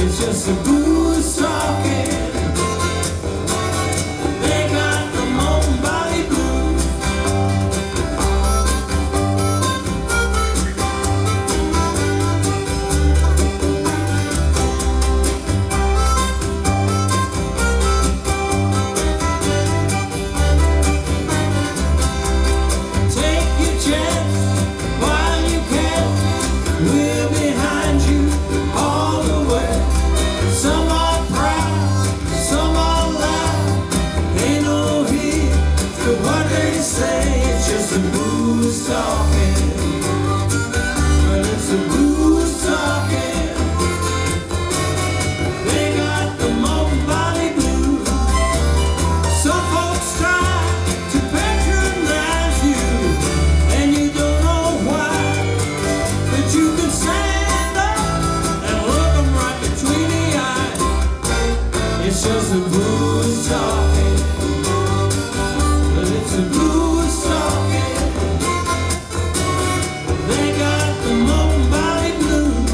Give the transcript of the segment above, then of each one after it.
It's just the blues talking. They got the Malt Barley blues. Take your chance while you can. We're behind you all the way. Some are proud, some are loud. Ain't no heed to what they say. It's just the blues talking. Well, it's the blues talking. They got the Malt Barley blues. Some folks try to patronize you, and you don't know why. But you can stand up and look 'em right between the eyes. It's just the blues talking. But it's the blues talking. They got the Malt Barley blues.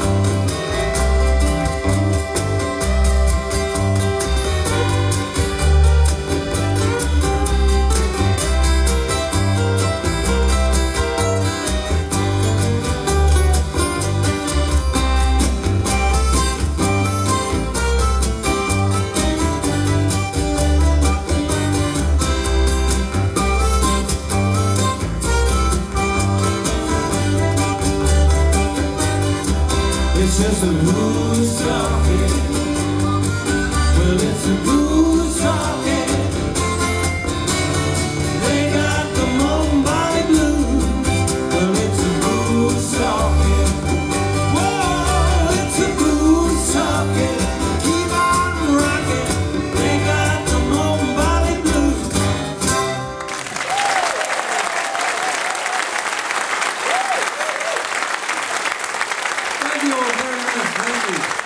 It's just the blues talking. Well, it's the blues talking. They got the Malt Barley blues. Well, it's the blues talking. Whoa, it's the blues talking. Keep on rocking. They got the Malt Barley blues. Thank you all very much. Thank you.